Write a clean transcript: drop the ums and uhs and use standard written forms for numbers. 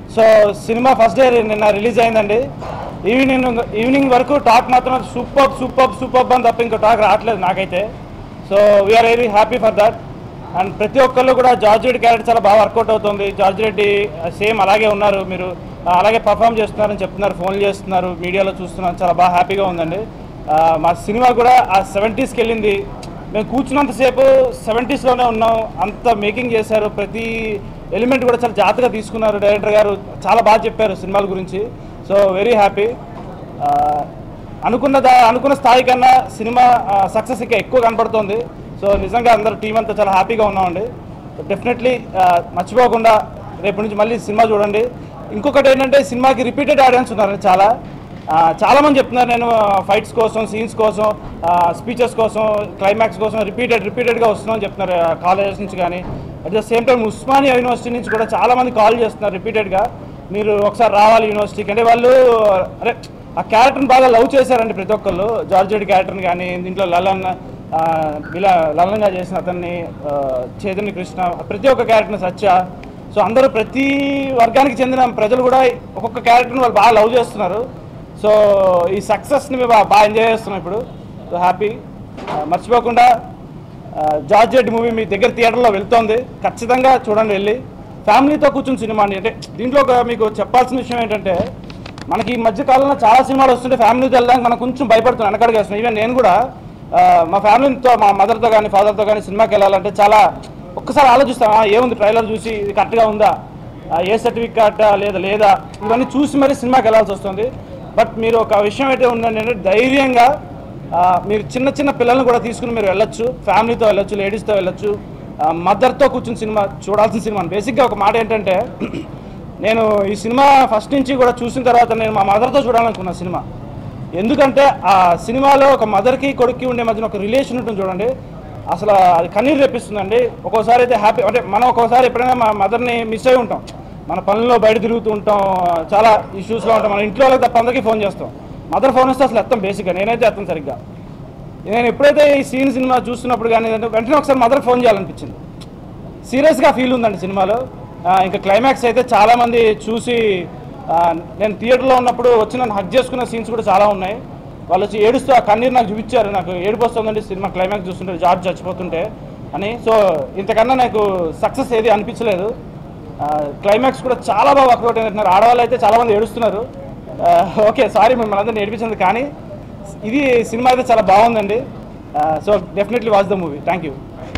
So cinema first day నిన్న release అయిందండి. Evening వరకు టాక్ మాత్రం సూపర్ అని తప్ప ఇంకో టాక్ రావట్లేదు నాకైతే. So we are very happy for that. And ప్రతి ఒక్కళ్ళు కూడా జార్జ్ రెడ్డి క్యారెక్టర్ చాలా బాగా వర్కౌట్ అవుతుంది. జార్జ్ రెడ్డి సేమ్ అలాగే ఉన్నారు, మీరు అలాగే పర్ఫామ్ చేస్తున్నారని చెప్తున్నారు, ఫోన్లు చేస్తున్నారు, మీడియాలో చూస్తున్నారు, చాలా బాగా హ్యాపీగా ఉందండి. మా సినిమా కూడా ఆ 70s వెళ్ళింది. మేము కూర్చున్నంతసేపు 70sలోనే ఉన్నాం, అంత మేకింగ్ చేశారు, ప్రతి ఎలిమెంట్ కూడా చాలా జాగ్రత్తగా తీసుకున్నారు. డైరెక్టర్ గారు చాలా బాగా చెప్పారు సినిమాల గురించి. So very happy. అనుకున్న స్థాయి కన్నా సినిమా సక్సెస్ ఇంకా ఎక్కువ కనపడుతుంది. సో నిజంగా అందరూ టీం అంతా చాలా హ్యాపీగా ఉన్నామండి. డెఫినెట్లీ మర్చిపోకుండా రేపు నుంచి మళ్ళీ సినిమా చూడండి. ఇంకొకటి ఏంటంటే సినిమాకి రిపీటెడ్ ఆడియన్స్ ఉన్నారండి. చాలామంది చెప్తున్నారు, నేను ఫైట్స్ కోసం, సీన్స్ కోసం, స్పీచెస్ కోసం, క్లైమాక్స్ కోసం రిపీటెడ్గా వస్తున్నామని చెప్తున్నారు కాలేజెస్ నుంచి. కానీ at the same time Osmania university నుంచి కూడా చాలామంది కాల్ చేస్తున్నారు రిపీటెడ్గా, మీరు ఒకసారి రావాలి యూనివర్సిటీకి. అంటే వాళ్ళు ఆ క్యారెక్టర్ని బాగా లవ్ చేశారండి ప్రతి ఒక్కళ్ళు. జార్జ్ రెడ్డి క్యారెక్టర్ని కానీ, దీంట్లో లలన్గా చేసిన అతన్ని, చైతన్య కృష్ణ, ప్రతి ఒక్క క్యారెక్టర్ని సత్య. సో అందరూ ప్రతి వర్గానికి చెందిన ప్రజలు కూడా ఒక్కొక్క క్యారెక్టర్ని వాళ్ళు బాగా లవ్ చేస్తున్నారు. సో ఈ సక్సెస్ని మేము బాగా ఎంజాయ్ చేస్తున్నాం ఇప్పుడు. So happy. మర్చిపోకుండా జార్జ్ రెడ్డి మూవీ మీ దగ్గర థియేటర్లో వెళ్తోంది, ఖచ్చితంగా చూడండి వెళ్ళి. ఫ్యామిలీతో కూర్చుని సినిమా అండి. అంటే దీంట్లో మీకు చెప్పాల్సిన విషయం ఏంటంటే, మనకి ఈ మధ్యకాలంలో చాలా సినిమాలు వస్తుంటే ఫ్యామిలీతో వెళ్ళడానికి మనం కొంచెం భయపడుతున్నాం, వెనకడుగేస్తున్నాం. ఈవెన్ నేను కూడా మా ఫ్యామిలీతో, మా మదర్తో కానీ ఫాదర్తో కానీ సినిమాకి వెళ్ళాలంటే చాలా ఒక్కసారి ఆలోచిస్తాం, ఏముంది ట్రైలర్ చూసి ఇది కరెక్ట్గా ఉందా, ఏ సర్టిఫికేట్ లేదా ఇవన్నీ చూసి మరీ సినిమాకి వెళ్ళాల్సి వస్తుంది. బట్ మీరు ఒక విషయం అయితే ఉందంటే, ధైర్యంగా మీరు చిన్న పిల్లల్ని కూడా తీసుకుని మీరు వెళ్ళొచ్చు, ఫ్యామిలీతో వెళ్ళొచ్చు, లేడీస్తో వెళ్ళొచ్చు, మదర్తో కూర్చుని సినిమా చూడాల్సిన సినిమా. బేసిక్గా ఒక మాట ఏంటంటే, నేను ఈ సినిమా ఫస్ట్ నుంచి కూడా చూసిన తర్వాత నేను మా మదర్తో చూడాలనుకున్న సినిమా. ఎందుకంటే ఆ సినిమాలో ఒక మదర్కి కొడుక్కి ఉండే మధ్యన ఒక రిలేషన్ ఉంటుంది చూడండి, అసలు అది కన్నీరు తెప్పిస్తుందండి. ఒక్కోసారి అయితే హ్యాపీ, అంటే మనం ఒక్కోసారి ఎప్పుడైనా మా మదర్ని మిస్ అయి ఉంటాం, మన పనుల్లో బయట తిరుగుతూ ఉంటాం, చాలా ఇష్యూస్లో ఉంటాం, మన ఇంట్లో వాళ్ళకి తప్ప అందరికీ ఫోన్ చేస్తాం. మదర్ ఫోన్ వస్తే అసలు ఎత్తాం, బేసిక్గా నేనైతే ఎత్తాను సరిగ్గా. నేను ఎప్పుడైతే ఈ సినిమా చూస్తున్నప్పుడు కానీ వెంటనే ఒకసారి మదర్కి ఫోన్ చేయాలనిపించింది. సీరియస్గా ఫీల్ ఉందండి సినిమాలో. ఇంకా క్లైమాక్స్ అయితే చాలామంది చూసి, నేను థియేటర్లో ఉన్నప్పుడు వచ్చి నన్ను హగ్ చేసుకున్న సీన్స్ కూడా చాలా ఉన్నాయి. వాళ్ళు వచ్చి ఏడుస్తూ ఆ కన్నీరు నాకు చూపించారు, నాకు ఏడుపు వస్తుందండి సినిమా క్లైమాక్స్ చూస్తుంటే, జార్జ్ చచ్చిపోతుంటే అని. సో ఇంతకన్నా నాకు సక్సెస్ ఏది అనిపించలేదు. క్లైమాక్స్ కూడా చాలా బాగా వర్కౌట్ అయినట్టున్నారు. ఆడవాళ్ళు అయితే చాలామంది ఏడుస్తున్నారు. ఓకే, సారీ మిమ్మల్ని అందరినీ ఏడిపించింది, కానీ ఇది సినిమా అయితే చాలా బాగుందండి. So definitely watch the movie. Thank you.